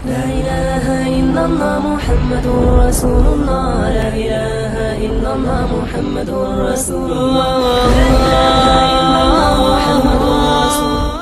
لا إله إلا الله محمد رسول الله لا إله إلا الله محمد رسول الله لا إله إلا الله محمد رسول الله.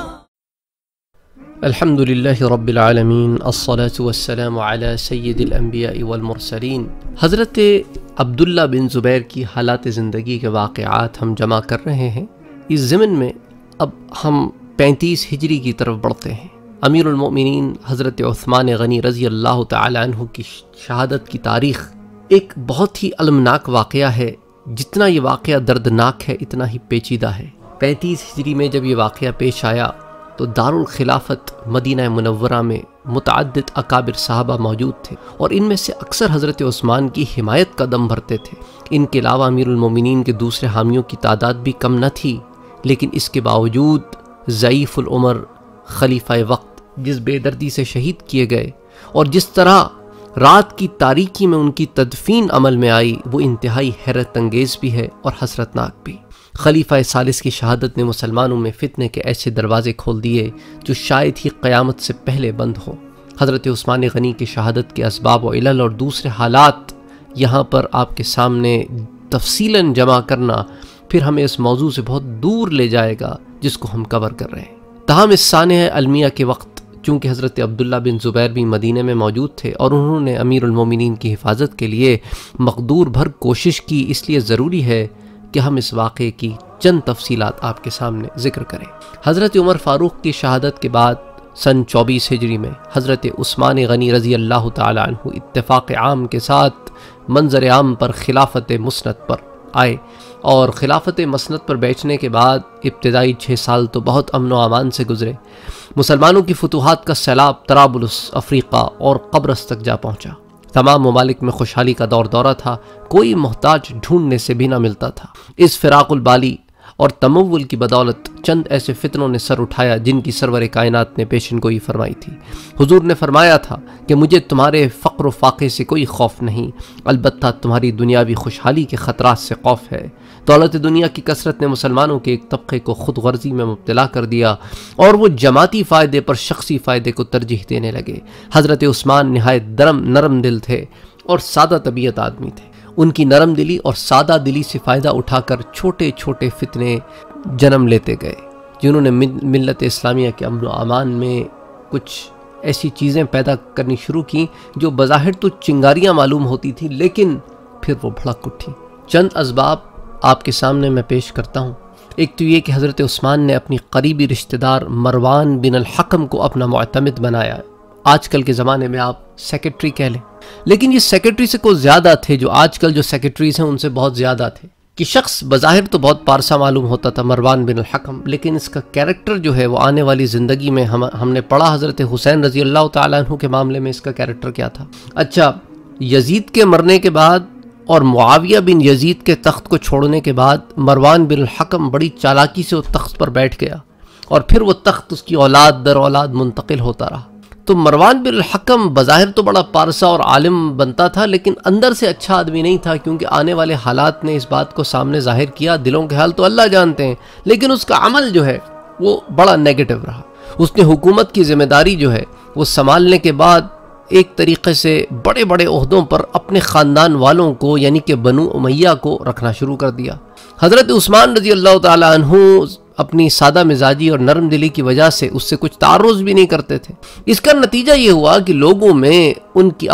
الحمد لله رب العالمین الصلاة والسلام على سید الانبیاء والمرسلین. حضرت عبداللہ بن زبیر کی حالات زندگی کے واقعات ہم جمع کر رہے ہیں. اس ضمن میں اب ہم 35 ہجری کی طرف بڑھتے ہیں. امیر المؤمنین حضرت عثمان غنی رضی اللہ تعالی عنہ کی شہادت کی تاریخ ایک بہت ہی المناک واقعہ ہے. جتنا یہ واقعہ دردناک ہے اتنا ہی پیچیدہ ہے. 35 ہجری میں جب یہ واقعہ پیش آیا تو دارالخلافت مدینہ منورہ میں متعدد اکابر صحابہ موجود تھے اور ان میں سے اکثر حضرت عثمان کی حمایت کا دم بھرتے تھے. ان کے علاوہ امیر المومنین کے دوسرے حامیوں کی تعداد بھی کم نہ تھی، لیکن اس کے باوجود ضعیف العمر خلیفہ وقت جس بے دردی سے شہید کیے گئے اور جس طرح رات کی تاریکی میں ان کی تدفین عمل میں آئی وہ انتہائی حیرت انگیز بھی ہے اور حسرتناک بھی. خلیفہ ثالث کی شہادت نے مسلمانوں میں فتنے کے ایسے دروازے کھول دیے جو شاید ہی قیامت سے پہلے بند ہوں. حضرت عثمان غنی کی شہادت کے اسباب و علل اور دوسرے حالات یہاں پر آپ کے سامنے تفصیلاً جمع کرنا پھر ہمیں اس موضوع سے بہت دور لے جائے گا جس کو ہم کور کر رہے ہیں. تاہم اس سانحہ المیہ کے وقت چونکہ حضرت عبداللہ بن زبیر بھی مدینہ میں موجود تھے اور انہوں نے امیر المومنین کی حفاظت کے لیے مقدور بھر کوشش کی، اس لیے ضروری ہے کہ ہم اس واقعے کی چند تفصیلات آپ کے سامنے ذکر کریں. حضرت عمر فاروق کی شہادت کے بعد سن 24 ہجری میں حضرت عثمان غنی رضی اللہ تعالی عنہ اتفاق عام کے ساتھ منظر عام پر خلافت مسند پر آئے اور خلافت مسند پر بیٹھنے کے بعد ابتدائی 6 سال تو بہت امن و امان سے گزرے. مسلمانوں کی فتوحات کا سیلاب طرابلس، افریقہ اور قبرص تک جا پہنچا. تمام ممالک میں خوشحالی کا دورہ تھا، کوئی محتاج ڈھونڈنے سے بھی نہ ملتا تھا. اس فراق البالی اور تمول کی بدولت چند ایسے فتنوں نے سر اٹھایا جن کی سرور کائنات نے پیشن گوئی فرمائی تھی. حضور نے فرمایا تھا کہ مجھے تمہارے فقر و فاقے سے کوئی خوف نہیں، البتہ تمہاری دنیاوی خوشحالی کے خطرات سے خوف ہے. دولت دنیا کی کثرت نے مسلمانوں کے ایک طبقے کو خود غرضی میں مبتلا کر دیا اور وہ جماعتی فائدے پر شخصی فائدے کو ترجیح دینے لگے. حضرت عثمان نہایت نرم دل تھے اور سادہ طبیعت آدمی تھے. ان کی نرم دلی اور سادہ دلی سے فائدہ اٹھا کر چھوٹے چھوٹے فتنے جنم لیتے گئے جنہوں نے ملت اسلامیہ کے امن و امان میں کچھ ایسی چیزیں پیدا کرنی شروع کی جو بظاہر تو چنگاریاں معلوم ہوتی تھی لیکن پھر وہ بھڑک اٹھی. چند اسباب آپ کے سامنے میں پیش کرتا ہوں. ایک تو یہ کہ حضرت عثمان نے اپنی قریبی رشتہ دار مروان بن الحکم کو اپنا معتمد بنایا. آج کل کے زمانے میں آپ سیکرٹری کہہ لیں، لیکن یہ سیکرٹری سے کوئی زیادہ تھے. جو آج کل جو سیکرٹریز ہیں ان سے بہت زیادہ تھے. کہ شخص بظاہر تو بہت پارسا معلوم ہوتا تھا مروان بن الحکم، لیکن اس کا کیریکٹر جو ہے وہ آنے والی زندگی میں ہم نے پڑھا حضرت حسین رضی اللہ تعالیٰ عنہ کے معاملے میں اس کا کیریکٹر کیا تھا. اچھا، یزید کے مرنے کے بعد اور معاویہ بن یزید کے تخت کو چھوڑنے کے بعد مروان بن الحکم بڑی چالاکی سے وہ تخت پر بیٹھ گیا اور پھر وہ تخت اس کی اولاد در اولاد منتقل ہوتا رہا. تو مروان بن الحکم بظاہر تو بڑا پارسا اور عالم بنتا تھا لیکن اندر سے اچھا آدمی نہیں تھا، کیونکہ آنے والے حالات نے اس بات کو سامنے ظاہر کیا. دلوں کے حال تو اللہ جانتے ہیں، لیکن اس کا عمل جو ہے وہ بڑا نیگیٹو رہا. اس نے حکومت کی ذمہ داری جو ہے وہ سنبھالنے کے بعد ایک طریقے سے بڑے بڑے عہدوں پر اپنے خاندان والوں کو یعنی کہ بنو امیہ کو رکھنا شروع کر دیا. حضرت عثمان رضی اللہ تعالی عنہ اپنی سادہ مزاجی اور نرم دلی کی وجہ سے اس سے کچھ تعرض بھی نہیں کرتے تھے. اس کا نتیجہ یہ ہوا کہ لوگوں میں ان کی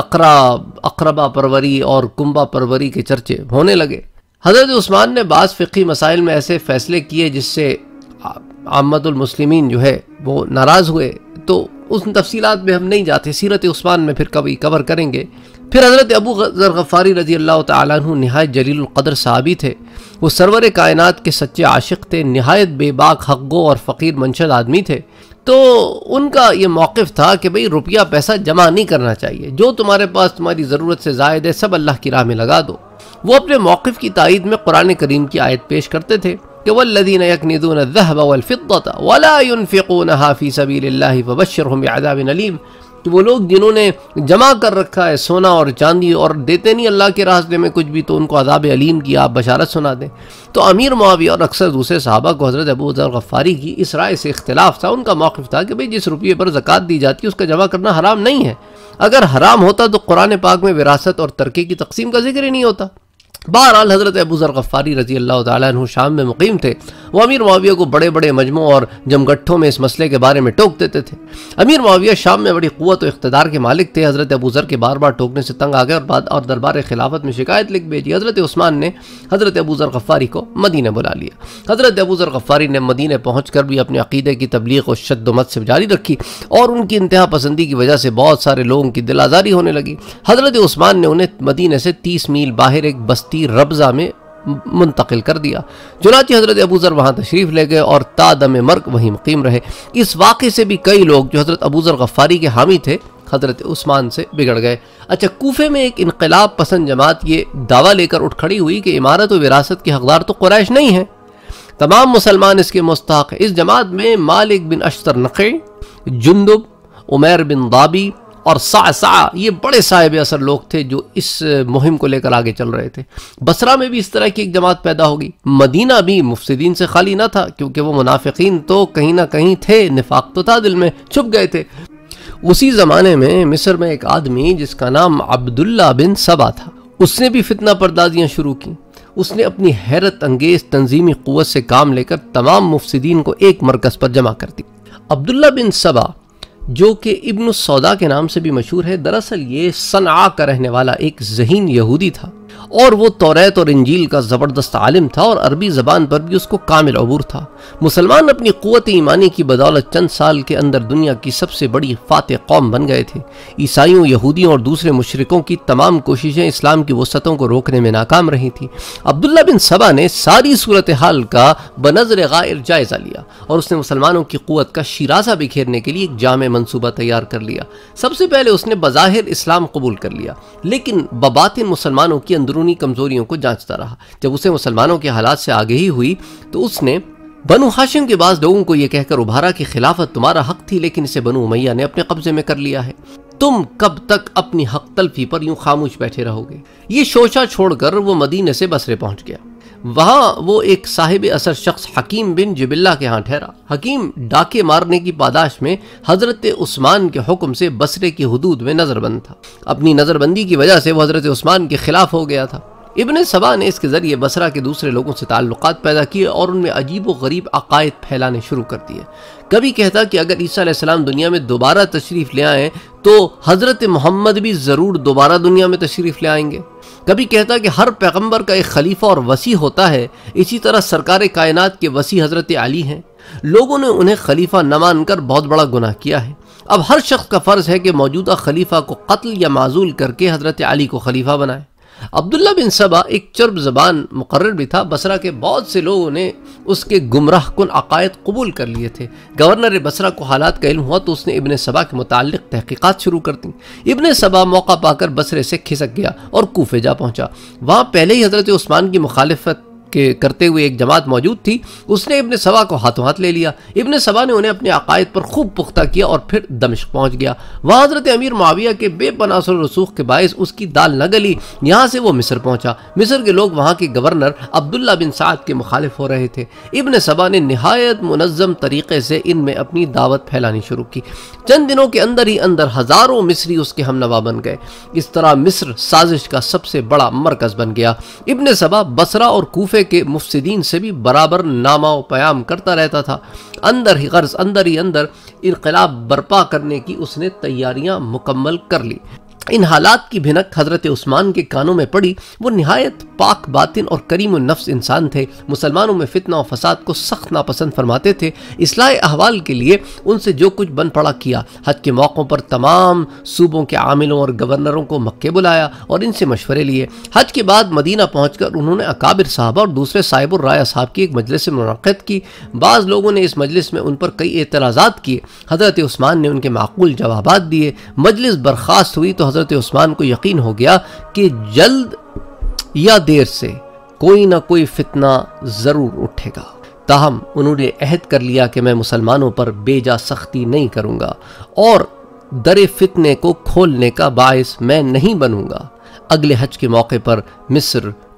اقربا پروری اور کنبا پروری کے چرچے ہونے لگے. حضرت عثمان نے بعض فقہی مسائل میں ایسے فیصلے کیے جس سے عامت المسلمین جو ہے وہ ناراض ہوئے. تو اس تفصیلات میں ہم نہیں جاتے، سیرت عثمان میں پھر کبھی کور کریں گے. پھر حضرت ابو ذر غفاری رضی اللہ تعالیٰ عنہ نہایت جلیل القدر صحابی تھے. وہ سرور کائنات کے سچے عاشق تھے، نہایت بے باک حق گو اور فقیر منشد آدمی تھے. تو ان کا یہ موقف تھا کہ بھئی روپیہ پیسہ جمع نہیں کرنا چاہیے، جو تمہارے پاس تمہاری ضرورت سے زائد ہے سب اللہ کی راہ میں لگا دو. وہ اپنے موقف کی تائید میں قرآن کریم کی آیت پیش کرتے تھے کہ والذین یکنزون الذهب والفضة ولا ينفقونها فی سبیل اللہ فبشرهم بعذاب علیم. کہ وہ لوگ جنہوں نے جمع کر رکھا ہے سونا اور چاندی اور دیتے نہیں اللہ کے راستے میں کچھ بھی، تو ان کو عذاب علیم کی آپ بشارت سنا دیں. تو امیر معاویہ اور اکثر دوسرے صحابہ کو حضرت ابو ذر غفاری کی اس رائے سے اختلاف تھا. ان کا موقف تھا کہ بھئی جس روپیے پر زکوٰۃ دی جاتی ہے اس کا جمع کرنا حرام نہیں ہے، اگر حرام ہوتا تو قرآن پاک میں وراثت اور ترکے کی تقسیم کا ذکر ہی نہیں ہوتا۔ بہرحال حضرت ابو ذر غفاری رضی اللہ تعالیٰ عنہ شام میں مقیم تھے۔ وہ امیر معاویہ کو بڑے بڑے مجموعوں اور جمگٹھوں میں اس مسئلے کے بارے میں ٹوک دیتے تھے۔ امیر معاویہ شام میں بڑی قوت و اقتدار کے مالک تھے۔ حضرت ابو ذر کے بار بار ٹوکنے سے تنگ آ گئے اور دربار خلافت میں شکایت لکھ بھیجی۔ حضرت عثمان نے حضرت ابو ذر غفاری کو مدینہ بلا لیا۔ حضرت ابو ذر غفاری نے مدینہ پہنچ کر بھی اپنے عقیدے کی تبلیغ و شد و مت سے جاری رکھی اور ان کی انتہا پسندی کی وجہ سے بہت سارے لوگوں کی دل آزاری ہونے لگی۔ حضرت عثمان نے انہیں مدینہ سے 30 میل باہر ایک بستی ربضہ میں منتقل کر دیا۔ چنانچہ حضرت ابو ذر وہاں تشریف لے گئے اور تا دم مرگ وہیں مقیم رہے۔ اس واقعے سے بھی کئی لوگ جو حضرت ابو ذر غفاری کے حامی تھے حضرت عثمان سے بگڑ گئے۔ اچھا، کوفے میں ایک انقلاب پسند جماعت یہ دعویٰ لے کر اٹھ کھڑی ہوئی کہ امارت و وراثت کے حقدار تو قریش نہیں ہیں، تمام مسلمان اس کے مستحق ہیں۔ اس جماعت میں مالک بن اشتر نقی، جندب، عمیر بن ضابی اور صعصع، یہ بڑے صاحب اثر لوگ تھے جو اس مہم کو لے کر آگے چل رہے تھے۔ بصرہ میں بھی اس طرح کی ایک جماعت پیدا ہوگی۔ مدینہ بھی مفسدین سے خالی نہ تھا، کیونکہ وہ منافقین تو کہیں نہ کہیں تھے، نفاق تو تھا دل میں، چھپ گئے تھے۔ اسی زمانے میں مصر میں ایک آدمی جس کا نام عبداللہ بن سبا تھا، اس نے بھی فتنہ پردازیاں شروع کی۔ اس نے اپنی حیرت انگیز تنظیمی قوت سے کام لے کر تمام مفسدین کو ایک مرکز پر جمع کر دی۔ عبداللہ بن سبا، جو کہ ابن السودا کے نام سے بھی مشہور ہے، دراصل یہ صنعاء کا رہنے والا ایک ذہین یہودی تھا اور وہ توریت اور انجیل کا زبردست عالم تھا اور عربی زبان پر بھی اس کو کامل عبور تھا۔ مسلمان اپنی قوت ایمانی کی بدولت چند سال کے اندر دنیا کی سب سے بڑی فاتح قوم بن گئے تھے۔ عیسائیوں، یہودیوں اور دوسرے مشرکوں کی تمام کوششیں اسلام کی وسعتوں کو روکنے میں ناکام رہی تھیں۔ عبداللہ بن سبا نے ساری صورتحال کا بنظر غائر جائزہ لیا اور اس نے مسلمانوں کی قوت کا شیرازہ بکھیرنے کے لیے ایک جامع منصوبہ تیار کر لیا۔ سب سے پہلے اس نے بظاہر اسلام قبول کر لیا، لیکن بباطن مسلمانوں کی اندرونی کمزوریوں کو جانچتا رہا۔ جب اسے مسلمانوں کے حالات سے آگہی ہوئی تو اس نے بنو ہاشم کے بعض لوگوں کو یہ کہہ کر ابھارا کہ خلافت تمہارا حق تھی، لیکن اسے بنو امیہ نے اپنے قبضے میں کر لیا ہے۔ تم کب تک اپنی حق تلفی پر یوں خاموش بیٹھے رہو گے؟ یہ شوشہ چھوڑ کر وہ مدینے سے بصرے پہنچ گیا۔ وہاں وہ ایک صاحب اثر شخص حکیم بن جبلہ کے ہاں ٹھہرا۔ حکیم ڈاکے مارنے کی پاداش میں حضرت عثمان کے حکم سے بصرے کی حدود میں نظر بند تھا۔ اپنی نظر بندی کی وجہ سے وہ حضرت عثمان کے خلاف ہو گیا تھا۔ ابن سبا نے اس کے ذریعے بصرہ کے دوسرے لوگوں سے تعلقات پیدا کیے اور ان میں عجیب و غریب عقائد پھیلانے شروع کر دیے۔ کبھی کہتا کہ اگر عیسیٰ علیہ السلام دنیا میں دوبارہ تشریف لے آئیں تو حضرت محمد بھی ضرور دوبارہ دنیا میں تشریف لے آئیں گے۔ کبھی کہتا کہ ہر پیغمبر کا ایک خلیفہ اور وصی ہوتا ہے، اسی طرح سرکار کائنات کے وصی حضرت علی ہیں۔ لوگوں نے انہیں خلیفہ نہ مان کر بہت بڑا گناہ کیا ہے۔ اب ہر شخص کا فرض ہے کہ موجودہ خلیفہ کو قتل یا معزول کر کے حضرت علی کو خلیفہ بنائے۔ عبداللہ بن سبا ایک چرب زبان مقرر بھی تھا۔ بصرہ کے بہت سے لوگوں نے اس کے گمراہ کن عقائد قبول کر لیے تھے۔ گورنر بصرہ کو حالات کا علم ہوا تو اس نے ابن سبا کے متعلق تحقیقات شروع کر دیں۔ ابن سبا موقع پا کر بصرے سے کھسک گیا اور کوفے جا پہنچا۔ وہاں پہلے ہی حضرت عثمان کی مخالفت کرتے ہوئے ایک جماعت موجود تھی۔ اس نے ابن سبا کو ہاتھوں ہاتھ لے لیا۔ ابن سبا نے انہیں اپنے عقائد پر خوب پختہ کیا اور پھر دمشق پہنچ گیا۔ وہاں حضرت امیر معاویہ کے بے پناہ اثر و رسوخ کے باعث اس کی دال نہ گلی۔ یہاں سے وہ مصر پہنچا۔ مصر کے لوگ وہاں کے گورنر عبداللہ بن سعد کے مخالف ہو رہے تھے۔ ابن سبا نے نہایت منظم طریقے سے ان میں اپنی دعوت پھیلانی شروع کی۔ چند دنوں کے اندر ہی اندر ہزاروں مصری اس کے ہم نوا بن گئے۔ اس طرح مصر سازش کا سب سے بڑا مرکز بن گیا۔ ابن سبا بصرہ اور کوفے کے مفسدین سے بھی برابر نامہ و پیام کرتا رہتا تھا۔ اندر ہی اندر انقلاب برپا کرنے کی اس نے تیاریاں مکمل کر لی۔ ان حالات کی بھنک حضرت عثمان کے کانوں میں پڑی۔ وہ نہایت پاک باطن اور کریم النفس انسان تھے۔ مسلمانوں میں فتنہ و فساد کو سخت ناپسند فرماتے تھے۔ اصلاح احوال کے لیے ان سے جو کچھ بن پڑا کیا۔ حج کے موقعوں پر تمام صوبوں کے عاملوں اور گورنروں کو مکے بلایا اور ان سے مشورے لیے۔ حج کے بعد مدینہ پہنچ کر انہوں نے اکابر صحابہ اور دوسرے صاحب الرائے اصحاب کی ایک مجلس منعقد کی۔ بعض لوگوں نے اس مجلس میں ان پر کئی اعتراضات کیے۔ حضرت عثمان نے ان کے معقول جوابات دیے۔ مجلس برخاست ہوئی تو حضرت عثمان کو یقین ہو گیا کہ جلد یا دیر سے کوئی نہ کوئی فتنہ ضرور اٹھے گا۔ تاہم انہوں نے عہد کر لیا کہ میں مسلمانوں پر بے جا سختی نہیں کروں گا اور در فتنے کو کھولنے کا باعث میں نہیں بنوں گا۔ اگلے حج کے موقع پر مصر،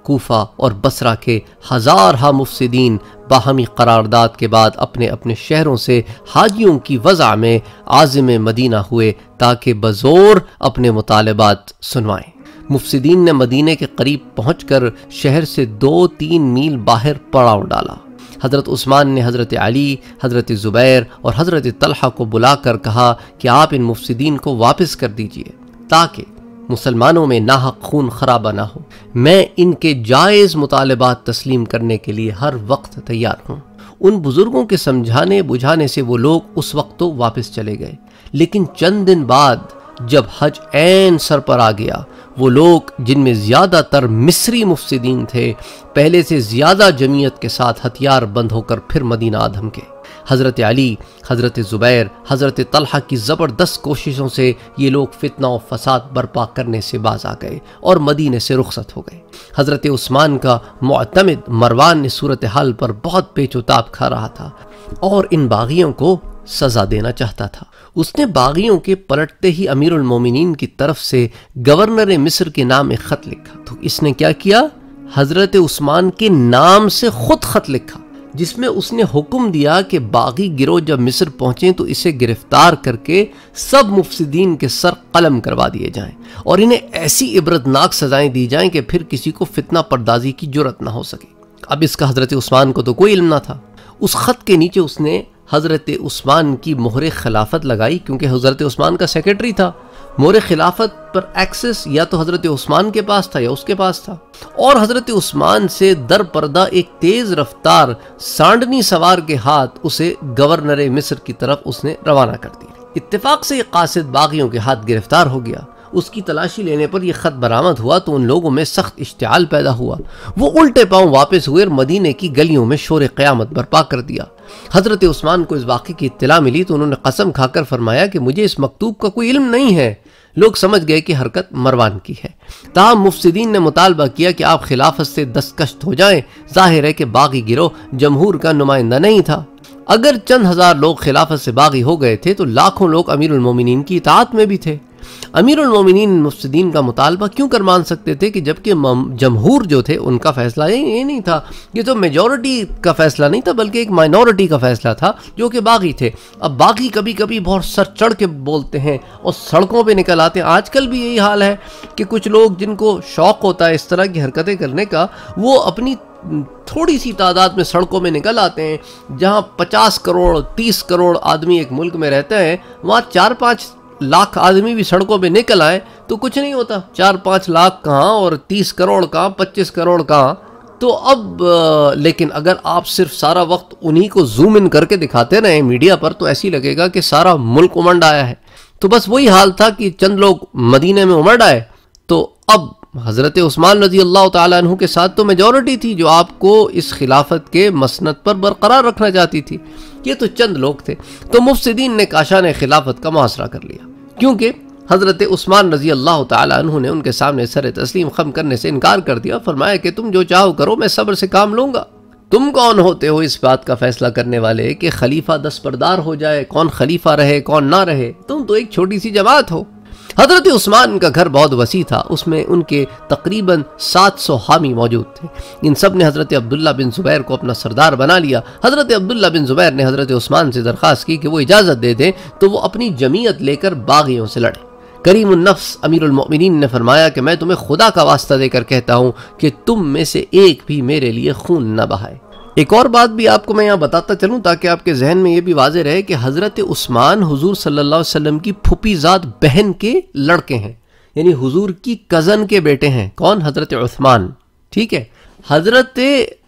کوفہ اور بصرہ کے ہزارہا مفسدین باہمی قرارداد کے بعد اپنے اپنے شہروں سے حاجیوں کی وضع میں عازم مدینہ ہوئے تاکہ بزور اپنے مطالبات سنوائیں۔ مفسدین نے مدینے کے قریب پہنچ کر شہر سے 2-3 میل باہر پڑاؤ ڈالا۔ حضرت عثمان نے حضرت علی، حضرت زبیر اور حضرت طلحہ کو بلا کر کہا کہ آپ ان مفسدین کو واپس کر دیجئے تاکہ مسلمانوں میں ناحق خون خرابہ نہ ہو۔ میں ان کے جائز مطالبات تسلیم کرنے کے لیے ہر وقت تیار ہوں۔ ان بزرگوں کے سمجھانے بجھانے سے وہ لوگ اس وقت تو واپس چلے گئے، لیکن چند دن بعد جب حج عین سر پر آ گیا، وہ لوگ جن میں زیادہ تر مصری مفسدین تھے پہلے سے زیادہ جمعیت کے ساتھ ہتھیار بند ہو کر پھر مدینہ آ دھمکے۔ حضرت علی، حضرت زبیر، حضرت طلحہ کی زبردست کوششوں سے یہ لوگ فتنہ و فساد برپا کرنے سے باز آ گئے اور مدینے سے رخصت ہو گئے۔ حضرت عثمان کا معتمد مروان نے صورتحال پر بہت پیچ و تاب کھا رہا تھا اور ان باغیوں کو سزا دینا چاہتا تھا۔ اس نے باغیوں کے پلٹتے ہی امیر المومنین کی طرف سے گورنر مصر کے نام ایک خط لکھا۔ تو اس نے کیا کیا؟ حضرت عثمان کے نام سے خود خط لکھا، جس میں اس نے حکم دیا کہ باغی گروہ جب مصر پہنچیں تو اسے گرفتار کر کے سب مفسدین کے سر قلم کروا دیے جائیں اور انہیں ایسی عبرتناک سزائیں دی جائیں کہ پھر کسی کو فتنہ پردازی کی جرت نہ ہو سکے۔ اب اس کا حضرت عثمان کو تو کوئی علم نہ تھا۔ اس خط کے نیچے اس نے حضرت عثمان کی مہر خلافت لگائی، کیونکہ حضرت عثمان کا سیکرٹری تھا۔ مہر خلافت پر ایکسس یا تو حضرت عثمان کے پاس تھا یا اس کے پاس تھا، اور حضرت عثمان سے در پردہ ایک تیز رفتار سانڈنی سوار کے ہاتھ اسے گورنر مصر کی طرف اس نے روانہ کر دیا۔ اتفاق سے یہ قاصد باغیوں کے ہاتھ گرفتار ہو گیا۔ اس کی تلاشی لینے پر یہ خط برآمد ہوا تو ان لوگوں میں سخت اشتعال پیدا ہوا۔ وہ الٹے پاؤں واپس ہوئے اور مدینے کی گلیوں میں شور قیامت برپا کر دیا۔ حضرت عثمان کو اس واقعے کی اطلاع ملی تو انہوں نے قسم کھا کر فرمایا کہ مجھے اس مکتوب کا کوئی علم نہیں ہے۔ لوگ سمجھ گئے کہ حرکت مروان کی ہے۔ تاہم مفسدین نے مطالبہ کیا کہ آپ خلافت سے دستکشت ہو جائیں۔ ظاہر ہے کہ باغی گروہ جمہور کا نمائندہ نہیں تھا۔ اگر چند ہزار لوگ خلافت سے باغی ہو گئے تھے تو لاکھوں لوگ امیر المومنین کی اطاعت میں بھی تھے۔ امیر المومنین مفسدین کا مطالبہ کیوں کر مان سکتے تھے کہ جبکہ جمہور جو تھے ان کا فیصلہ یہ نہیں تھا، یہ تو میجورٹی کا فیصلہ نہیں تھا بلکہ ایک مائنورٹی کا فیصلہ تھا جو کہ باغی تھے۔ اب باغی کبھی کبھی بہت سر چڑھ کے بولتے ہیں اور سڑکوں پہ نکل آتے ہیں۔ آج کل بھی یہی حال ہے کہ کچھ لوگ جن کو شوق ہوتا ہے اس طرح کی حرکتیں کرنے کا، وہ اپنی تھوڑی سی تعداد میں سڑکوں میں نکل آتے ہیں۔ جہاں 50 کروڑ 30 کروڑ آدمی ایک ملک میں رہتے ہیں، وہاں 4-5 لاکھ آدمی بھی سڑکوں پہ نکل آئے تو کچھ نہیں ہوتا۔ 4-5 لاکھ کہاں اور 30 کروڑ کہاں، 25 کروڑ کہاں۔ تو اب لیکن اگر آپ صرف سارا وقت انہی کو زوم ان کر کے دکھاتے رہیں میڈیا پر تو ایسی لگے گا کہ سارا ملک امنڈ آیا ہے۔ تو بس وہی حال تھا کہ چند لوگ مدینے میں امنڈ آئے۔ تو اب حضرت عثمان رضی اللہ تعالیٰ عنہ کے ساتھ تو میجورٹی تھی جو آپ کو اس خلافت کے مسند پر برقرار رکھنا چاہتی تھی، یہ تو چند لوگ تھے۔ تو مفسدین نے کاشان خلافت کا محاصرہ کر لیا، کیونکہ حضرت عثمان رضی اللہ تعالیٰ عنہ نے ان کے سامنے سر تسلیم خم کرنے سے انکار کر دیا۔ فرمایا کہ تم جو چاہو کرو، میں صبر سے کام لوں گا۔ تم کون ہوتے ہو اس بات کا فیصلہ کرنے والے کہ خلیفہ دستبردار ہو جائے، کون خلیفہ رہے کون نہ رہے؟ تم تو ایک چھوٹی سی جماعت ہو۔ حضرت عثمان کا گھر بہت وسیع تھا، اس میں ان کے تقریباً 700 حامی موجود تھے۔ ان سب نے حضرت عبداللہ بن زبیر کو اپنا سردار بنا لیا۔ حضرت عبداللہ بن زبیر نے حضرت عثمان سے درخواست کی کہ وہ اجازت دے دیں تو وہ اپنی جمعیت لے کر باغیوں سے لڑے۔ کریم النفس امیر المؤمنین نے فرمایا کہ میں تمہیں خدا کا واسطہ دے کر کہتا ہوں کہ تم میں سے ایک بھی میرے لیے خون نہ بہائے۔ ایک اور بات بھی آپ کو میں یہاں بتاتا چلوں تاکہ آپ کے ذہن میں یہ بھی واضح رہے کہ حضرت عثمان حضور صلی اللہ علیہ وسلم کی پھوپھی زاد بہن کے لڑکے ہیں، یعنی حضور کی کزن کے بیٹے ہیں۔ کون؟ حضرت عثمان، ٹھیک ہے۔ حضرت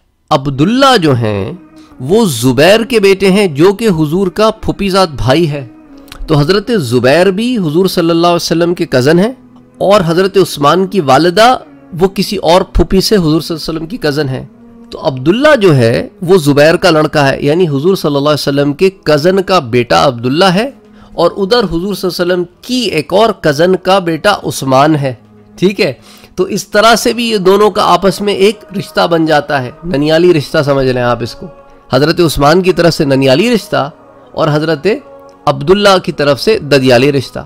عبداللہ جو ہیں وہ زبیر کے بیٹے ہیں جو کہ حضور کا پھوپھی زاد بھائی ہے۔ تو حضرت زبیر بھی حضور صلی اللہ علیہ وسلم کے کزن ہیں، اور حضرت عثمان کی والدہ وہ کسی اور پھوپھی سے حضور صلی اللہ علیہ وسلم کی کزن ہیں۔ تو عبداللہ جو ہے وہ زبیر کا لڑکا ہے، یعنی حضور صلی اللہ علیہ وسلم کے کزن کا بیٹا عبداللہ ہے، اور ادھر حضور صلی اللہ علیہ وسلم کی ایک اور کزن کا بیٹا عثمان ہے، ٹھیک ہے۔ تو اس طرح سے بھی یہ دونوں کا آپس میں ایک رشتہ بن جاتا ہے، ننیالی رشتہ سمجھ لیں آپ اس کو۔ حضرت عثمان کی طرف سے ننیالی رشتہ اور حضرت عبداللہ کی طرف سے ددیالی رشتہ۔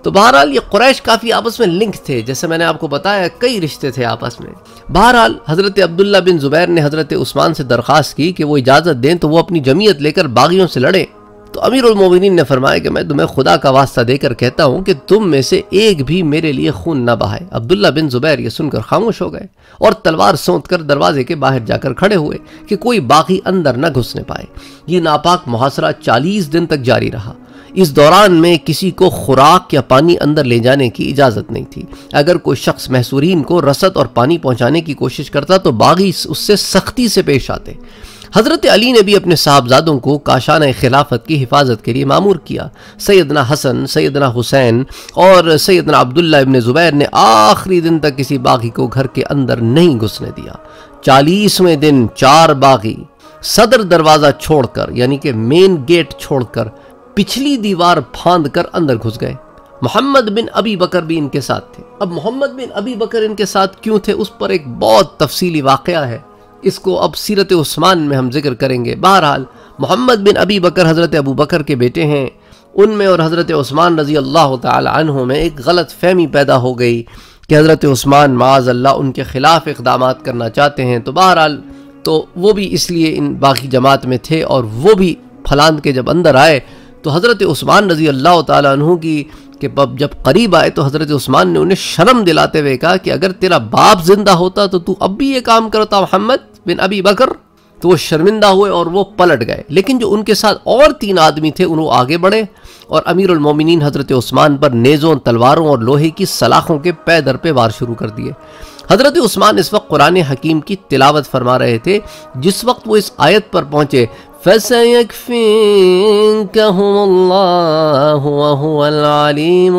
تو بہرحال یہ قریش کافی آپس میں لنک تھے، جیسے میں نے آپ کو بتایا کئی رشتے تھے آپس میں۔ بہرحال حضرت عبداللہ بن زبیر نے حضرت عثمان سے درخواست کی کہ وہ اجازت دیں تو وہ اپنی جمعیت لے کر باغیوں سے لڑے۔ تو امیر المومنین نے فرمایا کہ میں تمہیں خدا کا واسطہ دے کر کہتا ہوں کہ تم میں سے ایک بھی میرے لیے خون نہ بہائے۔ عبداللہ بن زبیر یہ سن کر خاموش ہو گئے اور تلوار سونت کر دروازے کے باہر جا کر کھڑے ہوئے کہ کوئی باغی اندر نہ گھسنے پائے۔ یہ ناپاک محاصرہ 40 دن تک جاری رہا۔ اس دوران میں کسی کو خوراک یا پانی اندر لے جانے کی اجازت نہیں تھی۔ اگر کوئی شخص محصورین کو رسد اور پانی پہنچانے کی کوشش کرتا تو باغی اس سے سختی سے پیش آتے۔ حضرت علی نے بھی اپنے صاحبزادوں کو کاشانہ خلافت کی حفاظت کے لیے مامور کیا۔ سیدنا حسن، سیدنا حسین اور سیدنا عبداللہ ابن زبیر نے آخری دن تک کسی باغی کو گھر کے اندر نہیں گھسنے دیا۔ 40ویں دن 4 باغی صدر دروازہ چھوڑ کر، یعنی کہ مین گیٹ چھوڑ کر، پچھلی دیوار پھاند کر اندر گھس گئے۔ محمد بن ابی بکر بھی ان کے ساتھ تھے۔ اب محمد بن ابی بکر ان کے ساتھ کیوں تھے، اس پر ایک بہت تفصیلی واقعہ ہے، اس کو اب سیرت عثمان میں ہم ذکر کریں گے۔ بہرحال محمد بن ابی بکر حضرت ابو بکر کے بیٹے ہیں، ان میں اور حضرت عثمان رضی اللہ تعالی عنہ میں ایک غلط فہمی پیدا ہو گئی کہ حضرت عثمان معاذ اللہ ان کے خلاف اقدامات کرنا چاہتے ہیں۔ تو بہرحال تو وہ بھی اس لیے ان باقی جماعت میں تھے، اور وہ بھی پھلاند کے جب اندر آئے تو حضرت عثمان رضی اللہ تعالیٰ عنہ کی کہ جب قریب آئے تو حضرت عثمان نے انہیں شرم دلاتے ہوئے کہا کہ اگر تیرا باپ زندہ ہوتا تو تو اب بھی یہ کام کرتا محمد بن ابی بکر۔ تو وہ شرمندہ ہوئے اور وہ پلٹ گئے، لیکن جو ان کے ساتھ اور 3 آدمی تھے انہوں آگے بڑھے اور امیر المومنین حضرت عثمان پر نیزوں، تلواروں اور لوہے کی سلاخوں کے پے در پہ وار شروع کر دیے۔ حضرت عثمان اس وقت قرآن حکیم کی تلاوت فرما رہے تھے، جس وقت وہ اس آیت پر پہنچے فَسَيَكْفِيكَهُمُ اللَّهُ وَهُوَ الْعَلِيمُ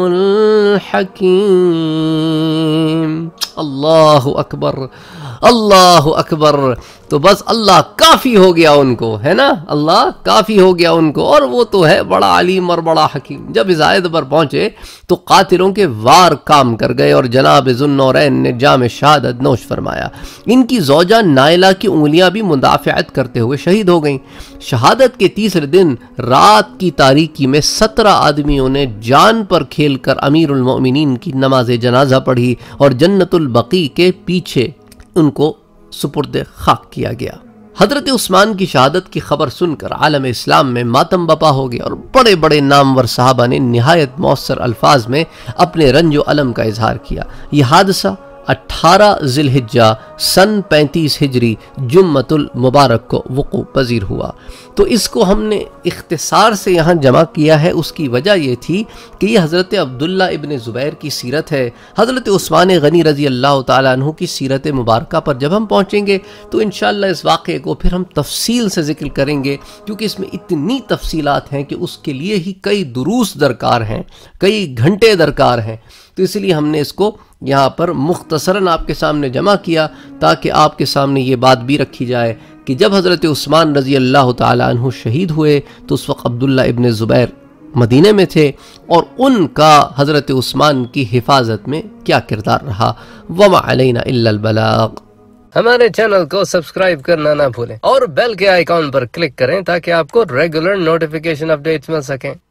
الْحَكِيمُ۔ اللہ اکبر، اللہ اکبر۔ تو بس اللہ کافی ہو گیا ان کو، ہے نا، اللہ کافی ہو گیا ان کو، اور وہ تو ہے بڑا علیم اور بڑا حکیم۔ جب اس آیت پر پہنچے تو قاتلوں کے وار کام کر گئے اور جناب ذوالنورین نے جام شہادت نوش فرمایا۔ ان کی زوجہ نائلہ کی انگلیاں بھی مدافعت کرتے ہوئے شہید ہو گئیں۔ شہادت کے تیسرے دن رات کی تاریکی میں 17 آدمیوں نے جان پر کھیل کر امیر المؤمنین کی نماز جنازہ پڑھی اور جنت البقیع کے پیچھے ان کو سپرد خاک کیا گیا۔ حضرت عثمان کی شہادت کی خبر سن کر عالم اسلام میں ماتم بپا ہو گیا، اور بڑے بڑے نامور صحابہ نے نہایت مؤثر الفاظ میں اپنے رنج و الم کا اظہار کیا۔ یہ حادثہ 18 ذی الحجہ سن 35 ہجری جمعۃ المبارک کو وقوع پذیر ہوا۔ تو اس کو ہم نے اختصار سے یہاں جمع کیا ہے، اس کی وجہ یہ تھی کہ یہ حضرت عبداللہ ابن زبیر کی سیرت ہے۔ حضرت عثمان غنی رضی اللہ تعالیٰ عنہ کی سیرت مبارکہ پر جب ہم پہنچیں گے تو انشاءاللہ اس واقعے کو پھر ہم تفصیل سے ذکر کریں گے، کیونکہ اس میں اتنی تفصیلات ہیں کہ اس کے لیے ہی کئی دروس درکار ہیں، کئی گھنٹے درکار ہیں۔ تو اس لیے ہم نے اس کو یہاں پر مختصراً آپ کے سامنے جمع کیا تاکہ آپ کے سامنے یہ بات بھی رکھی جائے کہ جب حضرت عثمان رضی اللہ تعالیٰ عنہ شہید ہوئے تو اس وقت عبداللہ ابن زبیر مدینے میں تھے، اور ان کا حضرت عثمان کی حفاظت میں کیا کردار رہا۔ وما علینا الا البلاغ۔ ہمارے چینل کو سبسکرائب کرنا نہ بھولیں اور بیل کے آئیکن پر کلک کریں تاکہ آپ کو ریگولر نوٹیفیکیشن اپڈیٹس مل سکیں۔